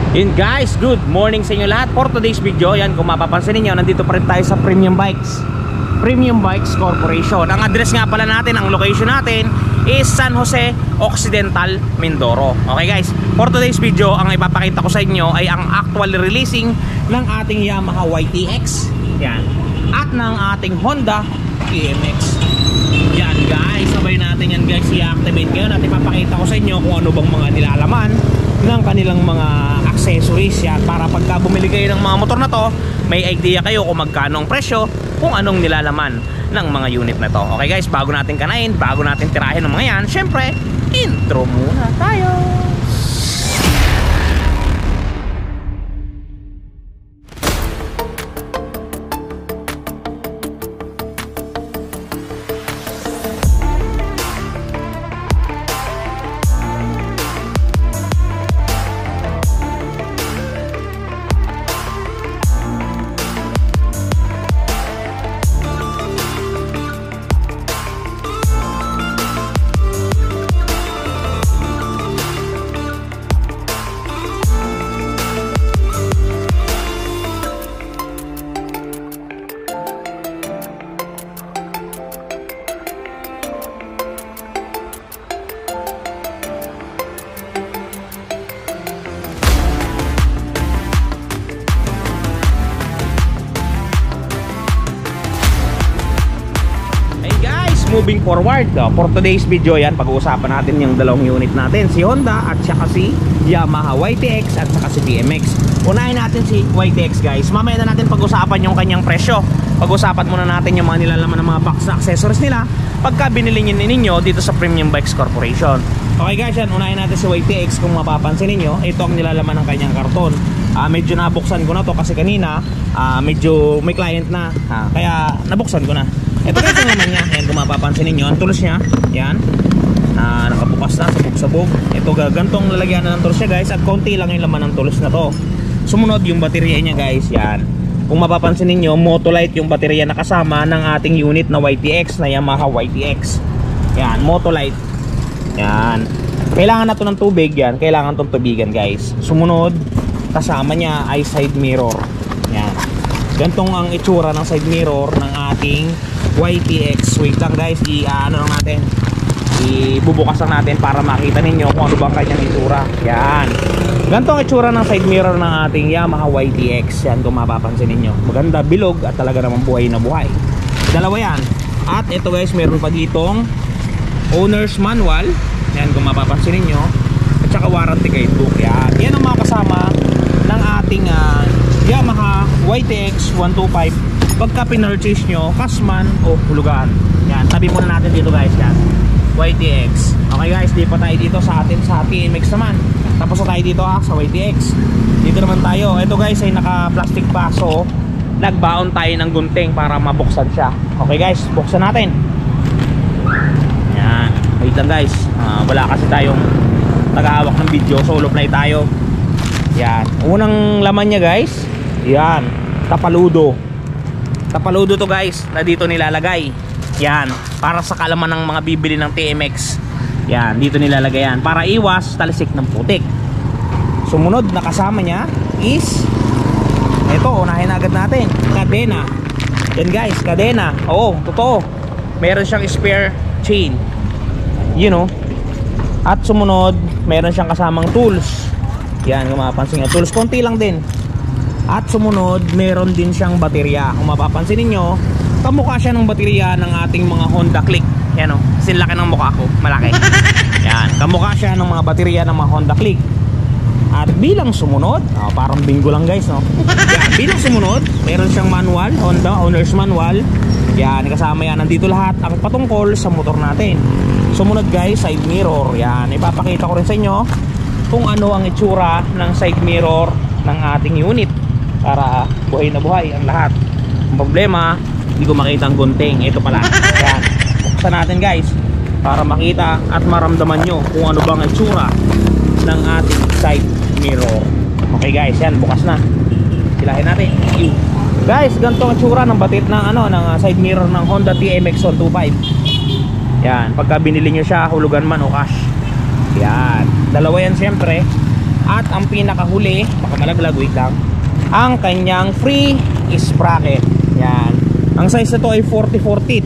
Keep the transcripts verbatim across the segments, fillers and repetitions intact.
Yun guys, good morning sa inyo lahat. For today's video, yan kung mapapansin niyo, nandito pa rin tayo sa Premium Bikes Premium Bikes Corporation. Ang address nga pala natin, ang location natin is San Jose Occidental, Mindoro. Okay guys, for today's video, ang ipapakita ko sa inyo ay ang actual releasing ng ating Yamaha Y T X yan, at ng ating Honda T M X. Yan guys, sabay natin yan guys, i-activate ngayon at ipapakita ko sa inyo kung ano bang mga nilalaman ng kanilang mga accessories yan, para pagka bumili kayo ng mga motor na to, may idea kayo kung magkano ang presyo, kung anong nilalaman ng mga unit na to. Okay guys, bago natin kanain, bago natin tirahin ng mga yan, syempre, intro muna tayo. Moving forward, uh, for today's video yan, pag-uusapan natin yung dalawang unit natin, si Honda at saka si Yamaha Y T X at saka si T M X. Unahin natin si Y T X guys, mamaya na natin pag-usapan yung kanyang presyo. Pag-usapan muna natin yung mga nilalaman ng mga box na accessories nila pagka binili nyo ninyo dito sa Premium Bikes Corporation. Okay guys, yan, unahin natin si Y T X. Kung mapapansin ninyo, ito ang nilalaman ng kanyang karton. uh, Medyo nabuksan ko na to kasi kanina uh, medyo may client na, uh, kaya nabuksan ko na. Ito guys ang laman niya, yan kung mapapansin ninyo, ang tools niya, yan, uh, nakabukas na, sabog-sabog. Ito gantong lalagyan na ng tools niya guys, at konti lang yung laman ng tools na to. Sumunod yung baterya niya guys, yan. Kung mapapansin ninyo, Motolite yung baterya na kasama ng ating unit na Y T X, na Yamaha Y T X. Yan, Motolite. Yan. Kailangan na to ng tubig yan, kailangan tong tubigan guys. Sumunod, kasama niya ay side mirror. Yan. Gantong ang itsura ng side mirror ng ating Y T X. Wait lang guys, i-ano lang natin, ibubukas lang natin para makita ninyo kung ano bang kanyang itsura. Yan. Ganito ang itsura ng side mirror ng ating Yamaha Y T X. Yan kung mapapansin ninyo. Maganda, bilog at talaga namang buhay na buhay. Dalawa yan. At ito guys, meron pa ditong owner's manual. Yan kung mapapansin ninyo. At saka warranty guidebook. Yan. Yan ang mga kasama ng ating uh, Yamaha Y T X one twenty-five pagka pinurchase nyo, kasman o hulugan. Yan, tabi muna natin dito guys, yan, Y T X. Okay guys, di pa tayo dito sa atin sa T M X naman. Tapos na tayo dito ha, sa Y T X. Dito naman tayo, ito guys ay naka plastic pa, so nagbaon tayo ng gunting para mabuksan siya. Okay guys, buksan natin. Yan, wait lang guys, uh, wala kasi tayong nag-aawak ng video, solo play tayo. Yan, unang laman niya guys, yan, tapaludo. Tapaludo to guys, na dito nilalagay. Yan, para sa kalaman ng mga bibili ng T M X. Yan, dito nilalagay yan, para iwas talisik ng putik. Sumunod na kasama niya is ito, unahin agad natin, kadena. Yan guys, kadena. Oo, totoo, meron siyang spare chain, you know. At sumunod, meron siyang kasamang tools. Yan, kung mapapansin nyo, tools konti lang din. At sumunod, meron din siyang baterya. Kung mapapansin niyo, kamukha siya ng baterya ng ating mga Honda Click. Yan o, kasi laki ng mukha ko, malaki. Yan, kamukha siya ng mga baterya ng mga Honda Click. At bilang sumunod, oh, parang bingo lang guys, no? Yan, bilang sumunod, meron siyang manual, Honda owner's manual. Yan, kasama yan, nandito lahat ang patungkol sa motor natin. Sumunod guys, side mirror. Yan, ipapakita ko rin sa inyo kung ano ang itsura ng side mirror ng ating unit, para buhay na buhay ang lahat. Ang problema, hindi ko makita ang gunting. Ito pala. Yan, buksan natin guys para makita at maramdaman nyo kung ano bang itsura ng ating side mirror. Okay guys, yan, bukas na. Silahin natin. Guys, ganito ang itsura ng batit ng ano, ng side mirror ng Honda T M X one twenty-five. Yan, pagka binili nyo siya, hulugan man o cash. Yan, dalawa yan syempre. At ang pinakahuli, baka malaglag, wait lang, ang kanyang free sprocket. Yan. Ang size nito ay forty-four teeth.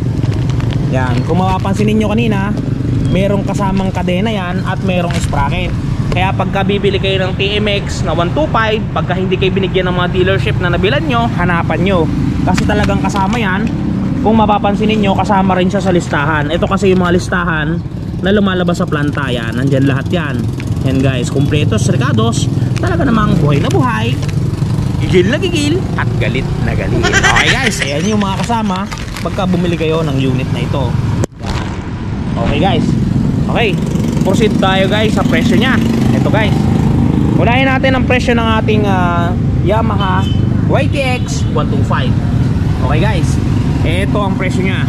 Yan. Kung mapapansin niyo kanina, merong kasamang kadena yan at merong sprocket. Kaya pagka bibili kayo ng T M X na one twenty-five, pagka hindi kayo binigyan ng mga dealership na nabilan nyo, hanapan nyo. Kasi talagang kasama yan. Kung mapapansin niyo, kasama rin siya sa listahan. Ito kasi yung mga listahan na lumalabas sa planta. Yan, nandyan lahat yan. Yan guys, kumpletos, recados. Talaga namang buhay na buhay, gigil na gigil, at galit na galit. Okay guys, ayan yung mga kasama pagka bumili kayo ng unit na ito. Yan. Okay guys, okay, proceed tayo guys sa presyo nya. Ito guys, unahin natin ang presyo ng ating uh, Yamaha Y T X one twenty-five. Okay guys, ito ang presyo nya.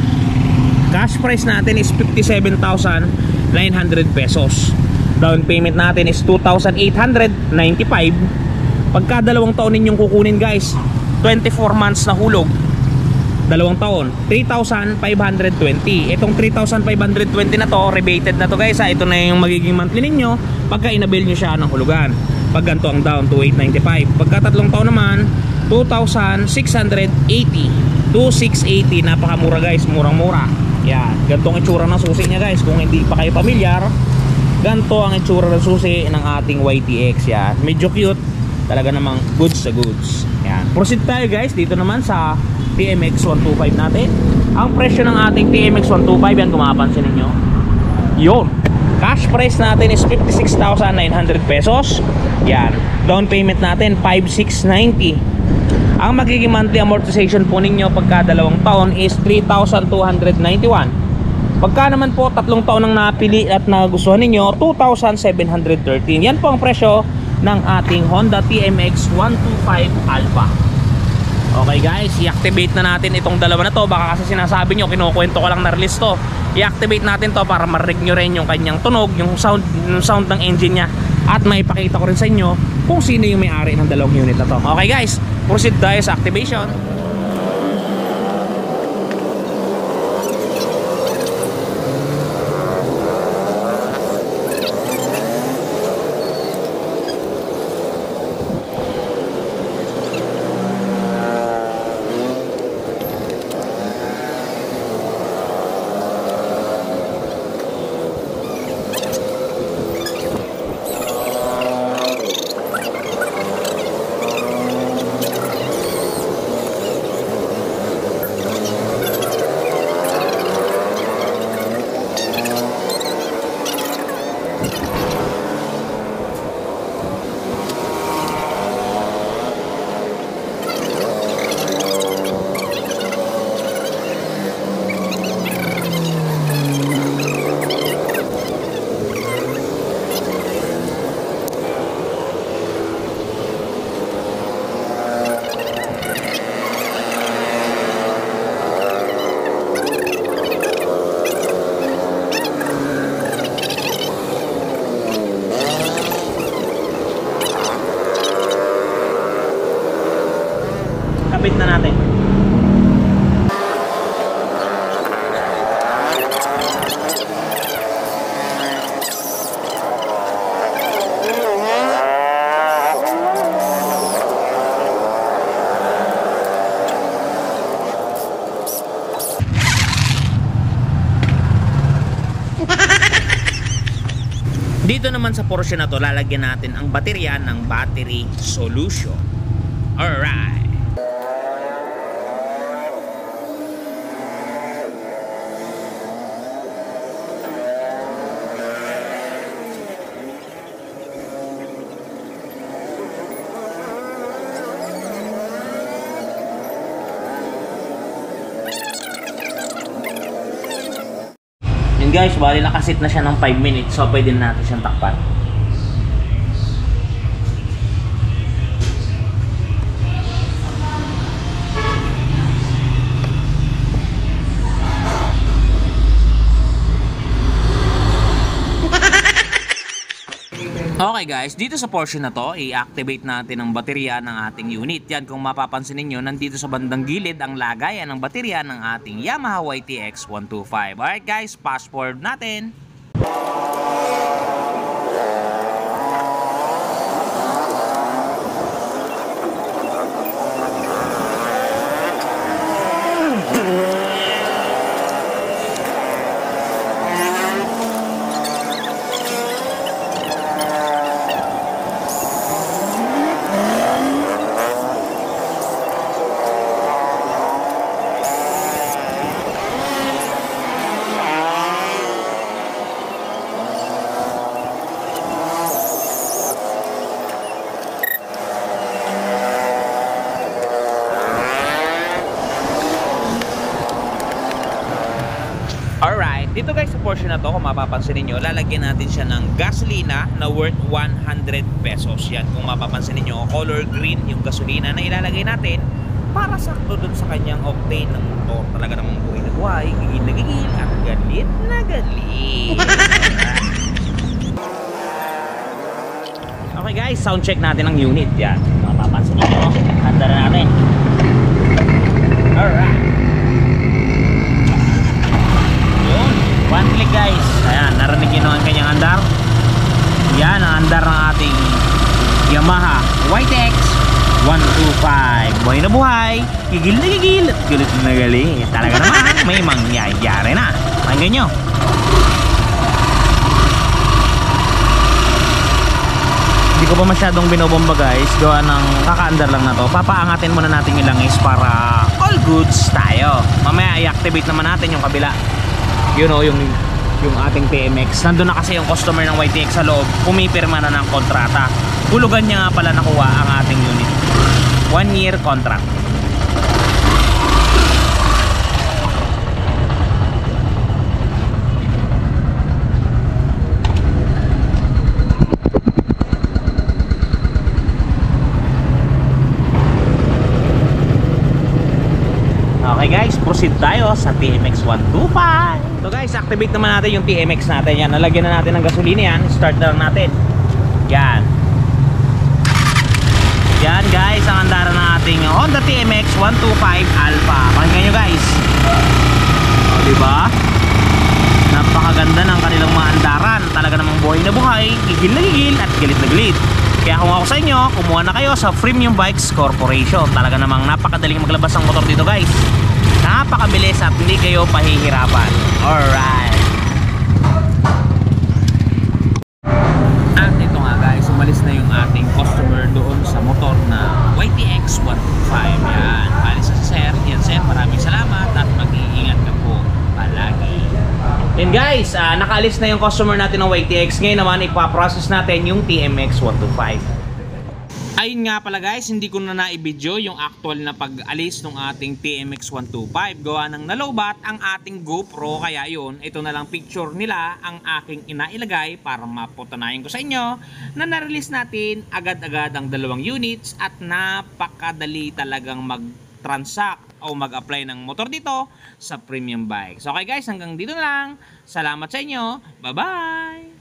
Cash price natin is fifty-seven thousand nine hundred pesos. Down payment natin is two thousand eight hundred ninety-five. Pagka dalawang taon ninyong kukunin guys, twenty-four months na hulog, dalawang taon, three thousand five hundred twenty. Itong three thousand five hundred twenty na to, rebated na to guys ha. Ito na yung magiging monthly ninyo pagka inabil nyo siya ng hulugan. Pag ganito ang down, two thousand eight hundred ninety-five. Pagka tatlong taon naman, two thousand six hundred eighty. two thousand six hundred eighty. Napakamura guys, murang mura. Yan, ganitong itsura ng susi niya guys. Kung hindi pa kayo pamilyar, ganito ang itsura ng susi ng ating Y T X. Yan, medyo cute. Talaga namang goods sa goods. Yan. Proceed tayo guys dito naman sa T M X one twenty-five natin. Ang presyo ng ating T M X one twenty-five, yan kung mapapansin ninyo, yun, cash price natin is fifty-six thousand nine hundred pesos. Yan. Down payment natin five thousand six hundred ninety. Ang magiging monthly amortization po ninyo pagka dalawang taon is three thousand two hundred ninety-one. Pagka naman po tatlong taon ang napili at nagustuhan ninyo, two thousand seven hundred thirteen. Yan po ang presyo ng ating Honda T M X one twenty-five Alpha. Okay guys, i-activate na natin itong dalawa na to. Baka kasi sinasabi nyo, kinukwento ko lang na release to. I-activate natin to para marinig nyo rin yung kanyang tunog, yung sound, yung sound ng engine nya. At may pakita ko rin sa inyo kung sino yung may-ari ng dalawang unit na to. Okay guys, proceed tayo sa activation. Kapit na natin. Dito naman sa portion na to, lalagyan natin ang baterya ng battery solution. Alright. Guys, bali nakasit na siya ng five minutes, so pwede na natin siyang takpan. Okay guys, dito sa portion na to, i-activate natin ang baterya ng ating unit. Yan, kung mapapansin niyo, nandito sa bandang gilid ang lagayan ng baterya ng ating Yamaha Y T X one twenty-five. Alright guys, fast forward natin. Dito guys sa portion na to, kung mapapansin niyo, lalagyan natin siya ng gasolina na worth one hundred pesos. Yan, kung mapapansin niyo, color green yung gasolina na ilalagay natin para sakto dun sa kanyang octane ng motor. Talaga namang buhay na buhay, gigil na gigil, at galit na galit. Okay guys, sound check natin ang unit. Yan, kung mapapansin niyo, handa na natin. Alright. One click guys. Ayan, narinig nyo ang kanyang andar. Yan ang andar ng ating Yamaha Y T X one twenty-five. Buhay na buhay, gigil na gigil, at galit na galit. Talaga naman, may mangyayari na. Pakinggan nyo. Hindi ko pa masyadong binobomba guys. Gawa ng kakaandar lang na to. Papaangatin muna natin yung langis para all goods tayo. Mamaya i-activate naman natin yung kabila. You know, yung yung ating T M X. Nandun na kasi yung customer ng Y T X sa loob. Pumipirma na ng kontrata. Hulugan niya nga pala nakuha ang ating unit. One year contract. Okay guys, proceed tayo sa T M X one twenty-five. So guys, activate naman natin yung T M X natin. Yan, nalagyan na natin ng gasolina yan. Start na lang natin. Yan. Yan guys, ang andara ng ating Honda T M X one twenty-five Alpha. Pakinggan nyo guys. O, diba? Napakaganda ng kanilang mga andaran. Talaga namang buhay na buhay, gigil na gigil, at galit na galit. Kaya kung ako sa inyo, kumuha na kayo sa Premium Bikes Corporation. Talaga namang napakadaling maglabas ng motor dito guys. Napakabilis at hindi kayo pahihirapan. Alright. At ito nga guys, umalis na yung ating customer doon sa motor na Y T X one twenty-five. Yan, alis na si sir. Yan sir, maraming salamat at mag-iingat ka po palagi. Yan guys, uh, nakaalis na yung customer natin ng Y T X. Ngayon naman ipaprocess natin yung T M X one twenty-five. Ayun nga pala guys, hindi ko na na-video yung actual na pag-alis ng ating T M X one twenty-five. Gawa ng nalobat ang ating GoPro. Kaya yun, ito na lang picture nila ang aking inailagay para mapatunayan ko sa inyo na na-release natin agad-agad ang dalawang units at napakadali talagang mag-transact o mag-apply ng motor dito sa Premium Bikes. Okay guys, hanggang dito na lang. Salamat sa inyo. Bye-bye!